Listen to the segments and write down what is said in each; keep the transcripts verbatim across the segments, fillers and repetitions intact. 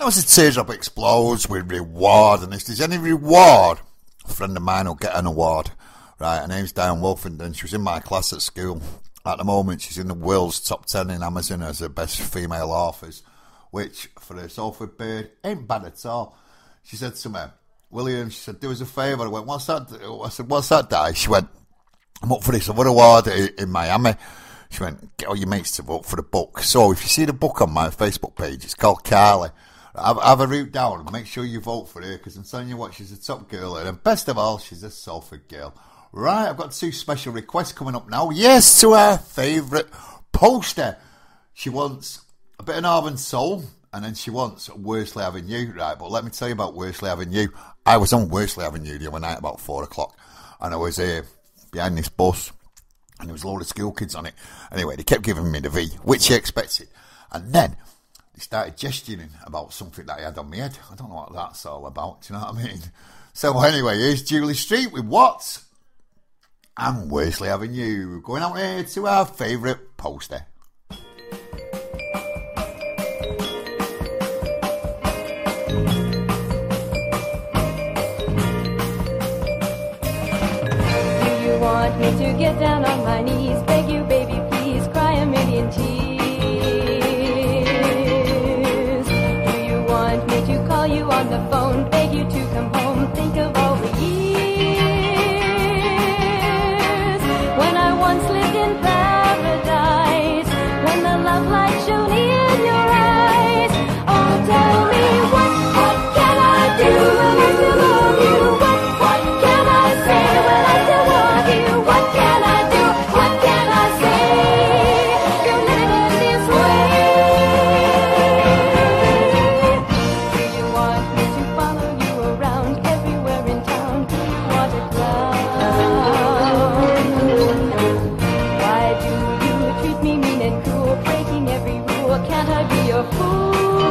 was a teardrop explodes with reward, and if there's any reward, a friend of mine will get an award. Right, her name's Diane Wolfenden. She was in my class at school. At the moment, she's in the world's top ten in Amazon as the best female authors, which, for a Salford bird, ain't bad at all. She said to me, William, she said, do us a favour. I went, what's that? I said, what's that, Di? She went, I'm up for this other award in Miami. She went, get all your mates to vote for the book. So if you see the book on my Facebook page, it's called Carly. Have, have a route down and make sure you vote for her, because I'm telling you what, she's a top girl. And best of all, she's a Salford girl. Right, I've got two special requests coming up now. Yes, to our favourite poster. She wants a bit of Northern Soul, and then she wants Worsley Avenue. Right, but let me tell you about Worsley Avenue. I was on Worsley Avenue the other night about four o'clock, and I was here behind this bus, and there was a load of school kids on it. Anyway, they kept giving me the V, which you expected. And then they started gesturing about something that I had on my head. I don't know what that's all about, do you know what I mean? So anyway, here's Julie Street with What? And Worsley Avenue, going out here to our favourite poster. Do you want me to get down on my knees, beg you, baby, please, cry a million tears? Do you want me to call you on the phone, beg you to come home, think of all the years when I once lived in paradise, when the love light shone in your eyes? Oh, tell me, what, what can I do when I still love you? What, what can I say when I still love you? What can I do? What can I say? You're living this way. Do you want me to follow you around everywhere in town? What a clown. Why do you treat me mean and cruel, breaking every rule? Can't I be your fool?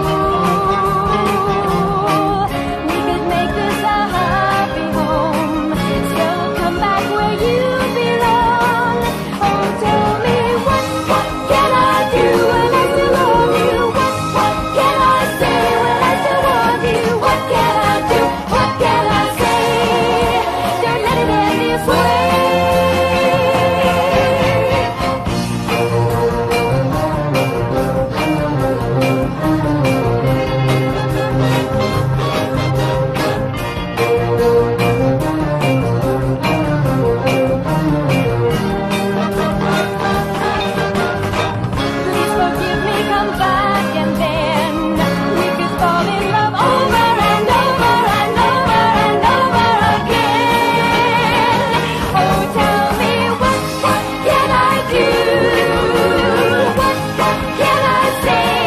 We could make this a happy home, so come back where you belong. Oh, tell me, what, what can I do when I still love you? What, what can I say when I still want you? What can I do? What can I say? Don't let it end this way. Please forgive me, come back, and then we could fall in love over and over and over and over again. Oh, tell me, what, what can I do? What, what can I say?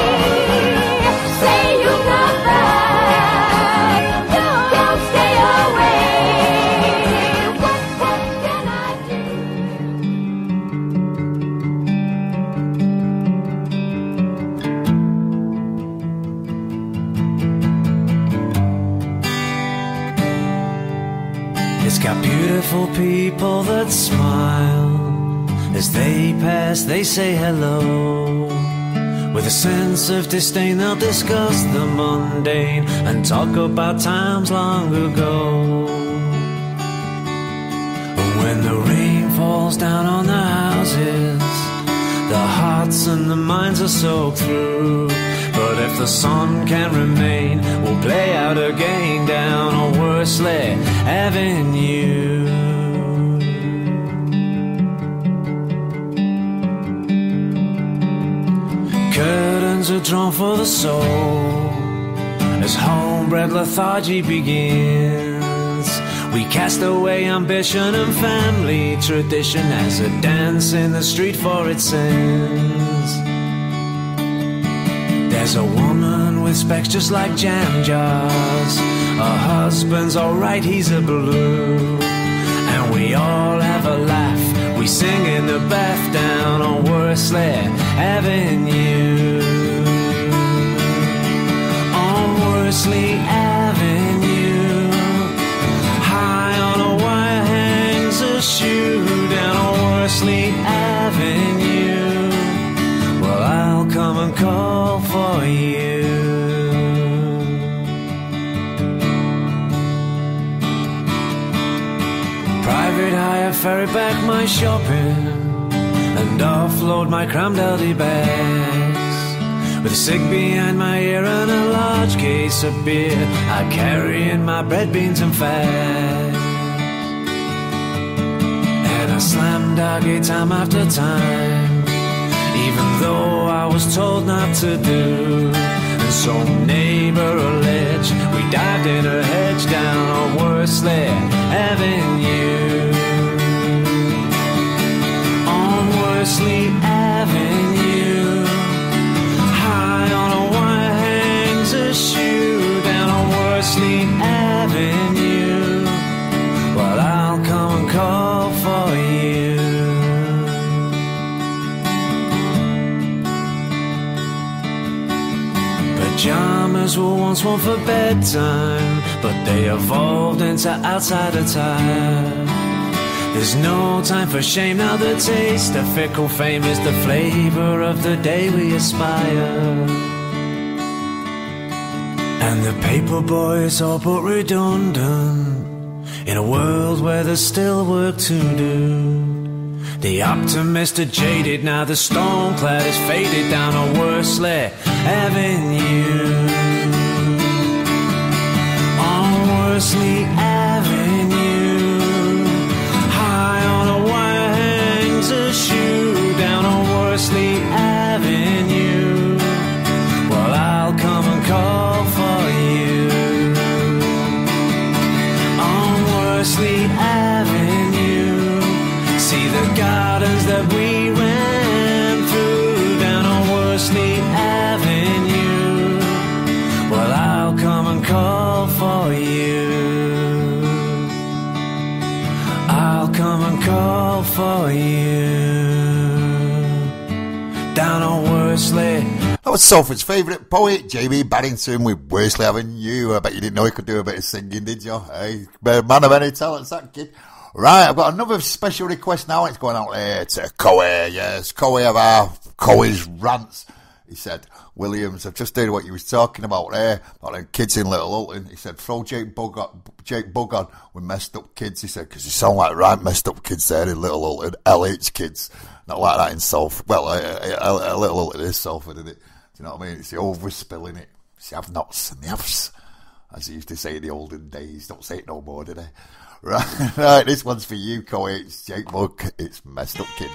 Say you'll come back. Don't, don't stay away. What, what can I do? It's got beautiful people that smile. As they pass, they say hello. With a sense of disdain, they'll discuss the mundane and talk about times long ago. When the rain falls down on the houses, the hearts and the minds are soaked through. But if the sun can remain, we'll play out again down on Worsley Avenue. Curtains are drawn for the soul as homebred lethargy begins. We cast away ambition and family tradition as a dance in the street for its sins. There's a woman with specs just like jam jars. Her husband's alright, he's a blue. And we all have a laugh, we sing in the bath down on Worsley Avenue. On Worsley Avenue, high on a wire hangs a shoe down on Worsley Avenue. Well, I'll come and call for you. ferry back my shopping and offload my crammed L D bags. With a cig behind my ear and a large case of beer, I carry in my bread, beans and fags. And I slam doggy time after time, even though I was told not to do. And so neighbor alleged we dived in a hedge down a Worsley Avenue. On Worsley Avenue, high on a wire hangs a shoe. Down on Worsley Avenue, well, I'll come and call for you. Pajamas were once worn for bedtime, but they evolved into outside attire. There's no time for shame now, the taste of fickle fame is the flavor of the day we aspire. And the paper boy is all but redundant in a world where there's still work to do. The optimists are jaded, now the storm cloud is faded down a Worsley Avenue. On Worsley Avenue, high on a wire hangs a shoe. Down on Worsley Avenue, well, I'll come and call for you. On Worsley Avenue, see the gardens that we ran through. Down on Worsley Avenue, well, I'll come and call for you. I'll come and call for you. Down on Worsley. That was Salford's favourite poet, J B Barrington, with Worsley Avenue. I bet you didn't know he could do a bit of singing, did you? Hey, man of any talents, that kid. Right, I've got another special request now. It's going out there to Coe. Yes, Coe of our Coe's rants. He said, Williams, I've just heard what you was talking about there, about them kids in Little Hulton. He said, throw Jake Bug on, Jake Bug on with messed up kids. He said, because you sound like right messed up kids there in Little Hulton, L H kids. Not like that in Salford. Well, a, a, a Little Hulton is Salford, isn't it? Do you know what I mean? It's the overspilling it. It's the have-nots and the haves, as they used to say in the olden days. Don't say it no more, do they? Right, right, this one's for you, Coe. It's Jake Bug. It's messed up kids.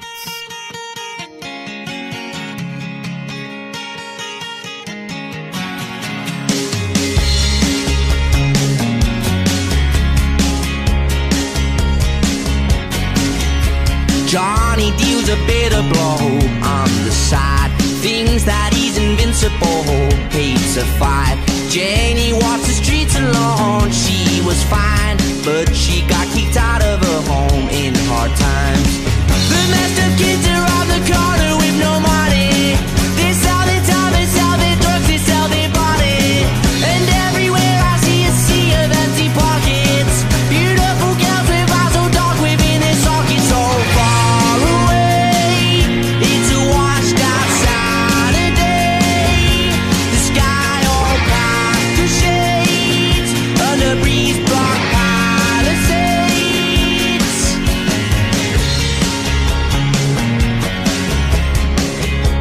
Johnny deals a bitter blow on the side, thinks that he's invincible, hates a fight. Janie walks the streets alone, she was fine, but she got kicked out of her home in hard times. The messed up kids are on the corner with no money. They sell their time, they sell their drugs, they sell their body. And everywhere I see a sea of empty pockets. Beautiful girls with eyes so dark within their sockets. So far away, it's a washed out Saturday. The sky all past the shades, under breeze block palisades.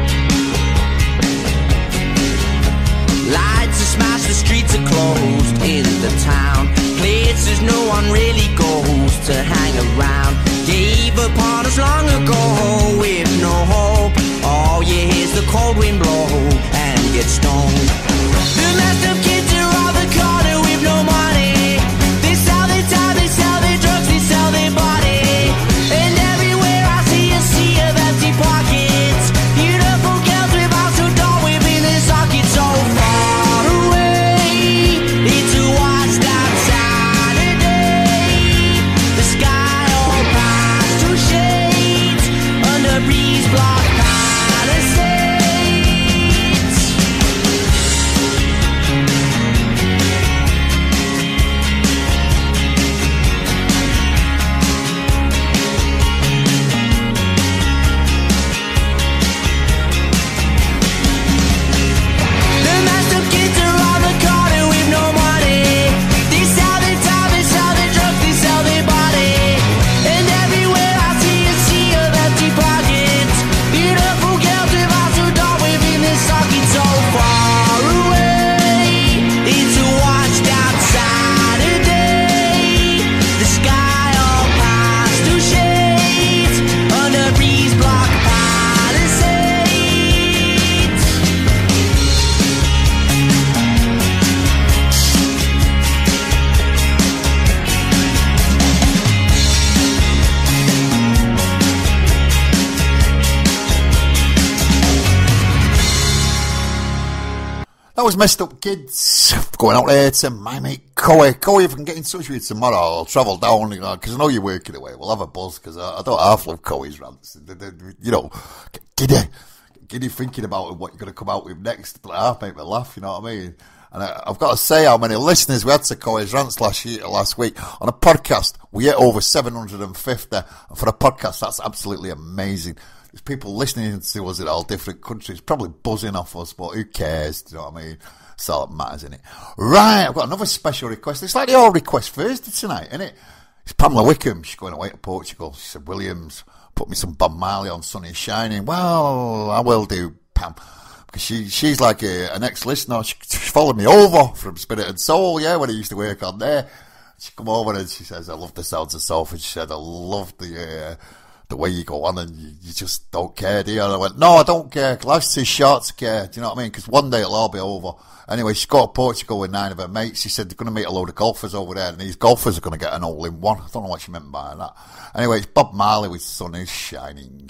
that was Messed Up Kids. Going out there to my mate Coy. Coy, if I can get in touch with you tomorrow, I'll travel down, you know, because I know you're working away. We'll have a buzz, because I, I don't half love Coy's rants. You know, giddy, giddy thinking about what you're going to come out with next, but half make me laugh, you know what I mean? And I, I've got to say how many listeners we had to Coy's rants last year, last week. On a podcast, we hit over seven hundred fifty. And for a podcast, that's absolutely amazing. There's people listening to us in all different countries, probably buzzing off us, but who cares? Do you know what I mean? That's all that matters, innit? Right, I've got another special request. It's like the old request Thursday tonight, innit? It's Pamela Wickham. She's going away to Portugal. She said, Williams, put me some Bob Marley on Sun is Shining. Well, I will do, Pam. Because she, she's like a, an ex-listener. She, she followed me over from Spirit and Soul, yeah, when I used to work on there. She come over and she says, I love the sounds of Salford. She said, I love the... Uh, the way you go on and you, you just don't care, do you? And I went, no, I don't care. Life's too short to care. Do you know what I mean? Because one day it'll all be over. Anyway, she got to Portugal with nine of her mates. She said they're going to meet a load of golfers over there, and these golfers are going to get an all-in-one. I don't know what she meant by that. Anyway, it's Bob Marley with Sun is Shining.